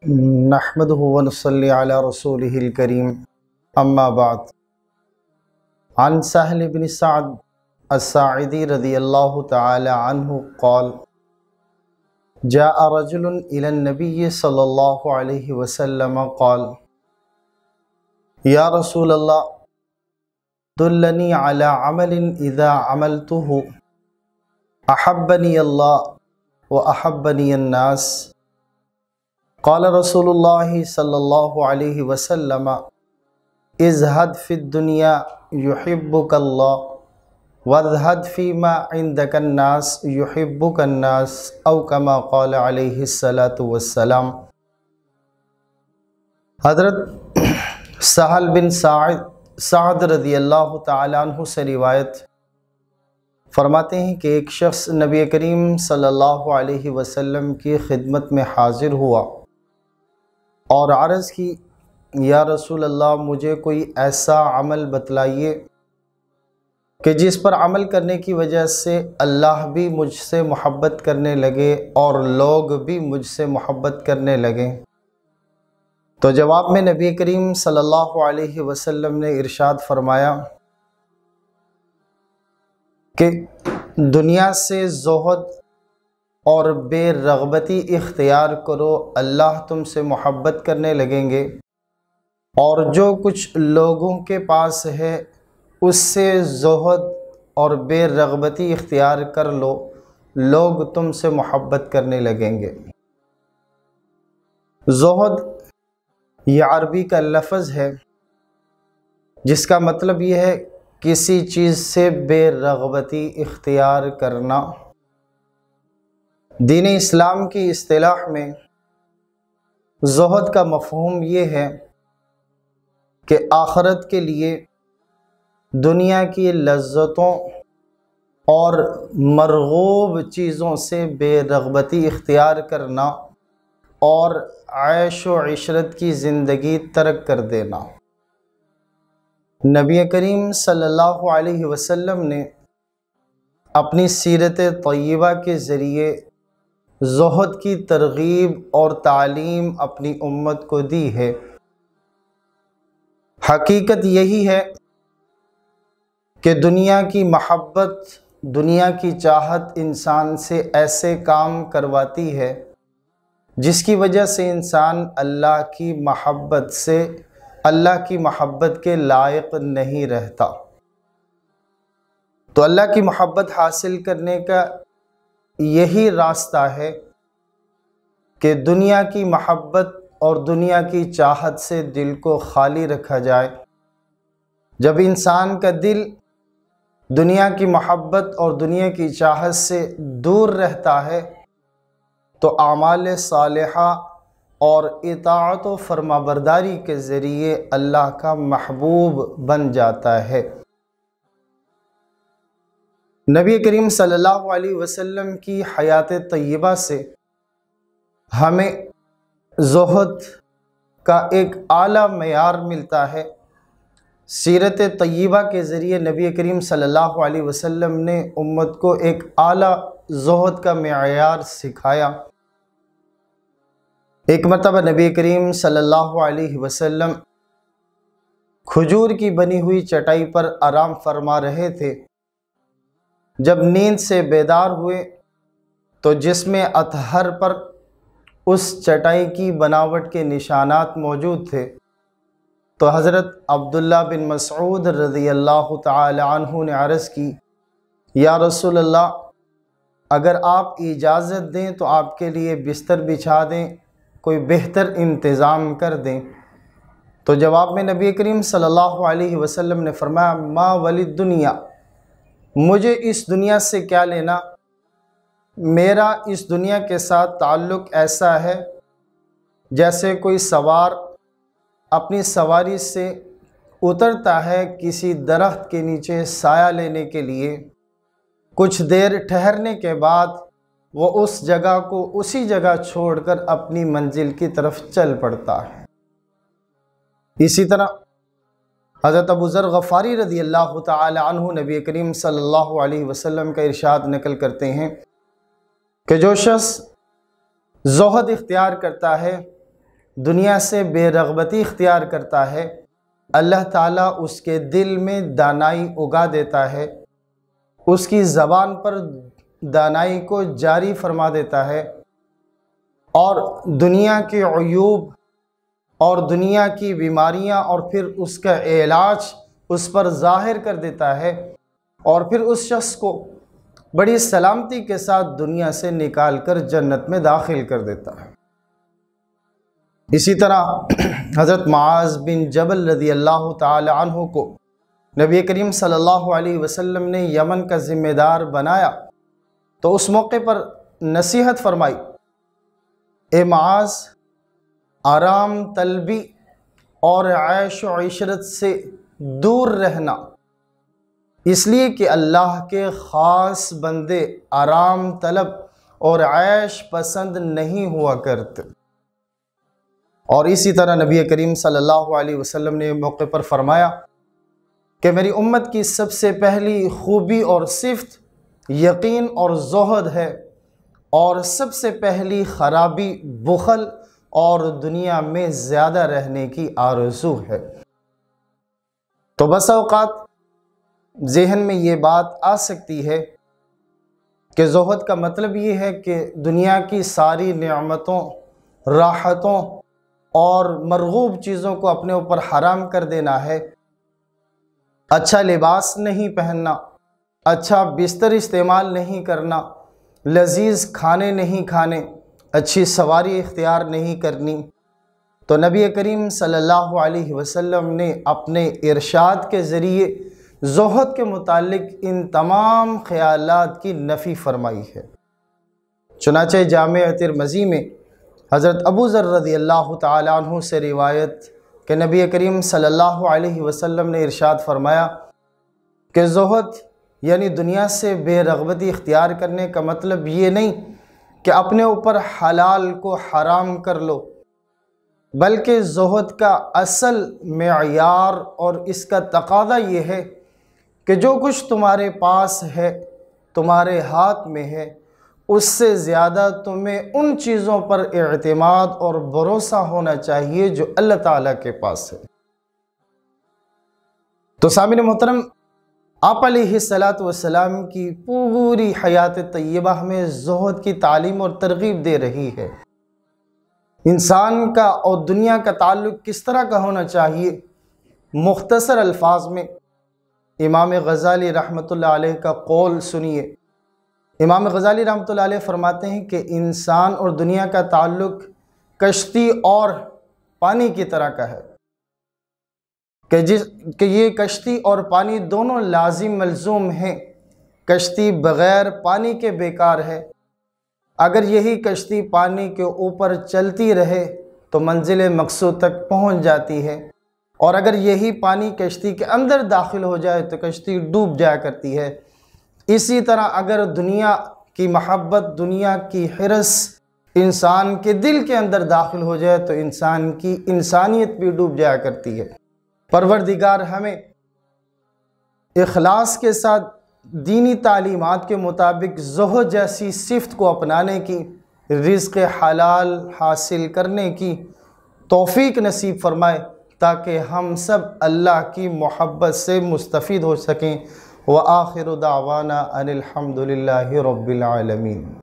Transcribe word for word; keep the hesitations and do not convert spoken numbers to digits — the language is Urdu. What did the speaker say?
نحمده ونصلي على رسوله الكريم اما بعد عن سهل بن سعد الساعدي رضي الله تعالى عنه قال جاء رجل إلى النبي صلى الله عليه وسلم قال يا رسول الله دلني على عمل إذا عملته أحبني الله وأحبني الناس قال رسول الله صلى الله عليه وسلم ازهد في الدنيا يحبك الله واذهد فيما عندك الناس يحبك الناس او كما قال عليه الصلاة والسلام۔ حضرت سہل بن سعد سعد رضی اللہ تعالیٰ عنہ سے روایت فرماتے ہیں کہ ایک شخص نبی کریم صلی اللہ علیہ وسلم کی خدمت میں حاضر ہوا اور عرض کی یا رسول اللہ مجھے کوئی ایسا عمل بتلائیے کہ جس پر عمل کرنے کی وجہ سے اللہ بھی مجھ سے محبت کرنے لگے اور لوگ بھی مجھ سے محبت کرنے لگیں۔ تو جواب میں نبی کریم صلی اللہ علیہ وسلم نے ارشاد فرمایا کہ دنیا سے زہد اور بے رغبتی اختیار کرو، اللہ تم سے محبت کرنے لگیں گے، اور جو کچھ لوگوں کے پاس ہے اس سے زہد اور بے رغبتی اختیار کر لو، لوگ تم سے محبت کرنے لگیں گے۔ زہد یہ عربی کا لفظ ہے جس کا مطلب یہ ہے کسی چیز سے بے رغبتی اختیار کرنا۔ دین اسلام کی اصطلاح میں زہد کا مفہوم یہ ہے کہ آخرت کے لیے دنیا کی لذتوں اور مرغوب چیزوں سے بے رغبتی اختیار کرنا اور عیش و عشرت کی زندگی ترک کر دینا۔ نبی کریم صلی اللہ علیہ وسلم نے اپنی سیرت طیبہ کے ذریعے زہد کی ترغیب اور تعلیم اپنی امت کو دی ہے۔ حقیقت یہی ہے کہ دنیا کی محبت، دنیا کی چاہت انسان سے ایسے کام کرواتی ہے جس کی وجہ سے انسان اللہ کی محبت سے اللہ کی محبت کے لائق نہیں رہتا۔ تو اللہ کی محبت حاصل کرنے کا یہی راستہ ہے کہ دنیا کی محبت اور دنیا کی چاہت سے دل کو خالی رکھا جائے۔ جب انسان کا دل دنیا کی محبت اور دنیا کی چاہت سے دور رہتا ہے تو اعمال صالحہ اور اطاعت و فرمانبرداری کے ذریعے اللہ کا محبوب بن جاتا ہے۔ نبی کریم صلی اللہ علیہ وسلم کی حیات طیبہ سے ہمیں زہد کا ایک اعلیٰ معیار ملتا ہے۔ سیرت طیبہ کے ذریعے نبی کریم صلی اللہ علیہ وسلم نے امت کو ایک اعلیٰ زہد کا معیار سکھایا۔ ایک مرتبہ نبی کریم صلی اللہ علیہ وسلم کھجور کی بنی ہوئی چٹائی پر آرام فرما رہے تھے۔ جب نیند سے بیدار ہوئے تو جسم اطہر پر اس چٹائی کی بناوٹ کے نشانات موجود تھے۔ تو حضرت عبداللہ بن مسعود رضی اللہ تعالی عنہ نے عرض کی یا رسول اللہ اگر آپ اجازت دیں تو آپ کے لیے بستر بچھا دیں، کوئی بہتر انتظام کر دیں۔ تو جواب میں نبی کریم صلی اللہ علیہ وسلم نے فرمایا ما ولی الدنیا، مجھے اس دنیا سے کیا لینا، میرا اس دنیا کے ساتھ تعلق ایسا ہے جیسے کوئی سوار اپنی سواری سے اترتا ہے کسی درخت کے نیچے سایہ لینے کے لیے، کچھ دیر ٹھہرنے کے بعد وہ اس جگہ کو اسی جگہ چھوڑ کر اپنی منزل کی طرف چل پڑتا ہے۔ اسی طرح حضرت ابو ذر غفاری رضی اللہ تعالی عنہ نبی کریم صلی اللہ علیہ وسلم کا ارشاد نقل کرتے ہیں کہ جو شخص زہد اختیار کرتا ہے دنیا سے بے رغبتی اختیار کرتا ہے، اللہ تعالیٰ اس کے دل میں دانائی اگا دیتا ہے، اس کی زبان پر دانائی کو جاری فرما دیتا ہے، اور دنیا کے عیوب اور دنیا کی بیماریاں اور پھر اس کا علاج اس پر ظاہر کر دیتا ہے، اور پھر اس شخص کو بڑی سلامتی کے ساتھ دنیا سے نکال کر جنت میں داخل کر دیتا ہے۔ اسی طرح حضرت معاذ بن جبل رضی اللہ تعالی عنہ کو نبی کریم صلی اللہ علیہ وسلم نے یمن کا ذمہ دار بنایا تو اس موقع پر نصیحت فرمائی، اے معاذ، آرام طلبی اور عیش و عشرت سے دور رہنا، اس لیے کہ اللہ کے خاص بندے آرام طلب اور عیش پسند نہیں ہوا کرتے۔ اور اسی طرح نبی کریم صلی اللہ علیہ وسلم نے موقع پر فرمایا کہ میری امت کی سب سے پہلی خوبی اور صفت یقین اور زہد ہے، اور سب سے پہلی خرابی بخل اور دنیا میں زیادہ رہنے کی آرزو ہے۔ تو بس اوقات ذہن میں یہ بات آ سکتی ہے کہ زہد کا مطلب یہ ہے کہ دنیا کی ساری نعمتوں، راحتوں اور مرغوب چیزوں کو اپنے اوپر حرام کر دینا ہے، اچھا لباس نہیں پہننا، اچھا بستر استعمال نہیں کرنا، لذیذ کھانے نہیں کھانے، اچھی سواری اختیار نہیں کرنی۔ تو نبی کریم صلی اللہ علیہ وسلم نے اپنے ارشاد کے ذریعے زہد کے متعلق ان تمام خیالات کی نفی فرمائی ہے۔ چنانچہ جامع ترمذی میں حضرت ابو ذر رضی اللہ تعالی عنہ سے روایت کہ نبی کریم صلی اللہ علیہ وسلم نے ارشاد فرمایا کہ زہد یعنی دنیا سے بے رغبتی اختیار کرنے کا مطلب یہ نہیں کہ اپنے اوپر حلال کو حرام کر لو، بلکہ زہد کا اصل معیار اور اس کا تقاضا یہ ہے کہ جو کچھ تمہارے پاس ہے، تمہارے ہاتھ میں ہے، اس سے زیادہ تمہیں ان چیزوں پر اعتماد اور بھروسہ ہونا چاہیے جو اللہ تعالیٰ کے پاس ہے۔ تو سامعین محترم، آپ علیہ السلام کی پوری حیات طیبہ ہمیں زہد کی تعلیم اور ترغیب دے رہی ہے۔ انسان کا اور دنیا کا تعلق کس طرح کا ہونا چاہیے، مختصر الفاظ میں امام غزالی رحمۃ اللہ علیہ کا قول سنیے۔ امام غزالی رحمۃ اللہ علیہ فرماتے ہیں کہ انسان اور دنیا کا تعلق کشتی اور پانی کی طرح کا ہے، کہ جس کہ یہ کشتی اور پانی دونوں لازم ملزوم ہیں۔ کشتی بغیر پانی کے بیکار ہے۔ اگر یہی کشتی پانی کے اوپر چلتی رہے تو منزل مقصود تک پہنچ جاتی ہے، اور اگر یہی پانی کشتی کے اندر داخل ہو جائے تو کشتی ڈوب جایا کرتی ہے۔ اسی طرح اگر دنیا کی محبت، دنیا کی حرص انسان کے دل کے اندر داخل ہو جائے تو انسان کی انسانیت بھی ڈوب جایا کرتی ہے۔ پروردگار ہمیں اخلاص کے ساتھ دینی تعلیمات کے مطابق زہد جیسی صفت کو اپنانے کی، رزق حلال حاصل کرنے کی توفیق نصیب فرمائے، تاکہ ہم سب اللہ کی محبت سے مستفید ہو سکیں۔ وآخر دعوانا ان الحمد للہ رب العالمین۔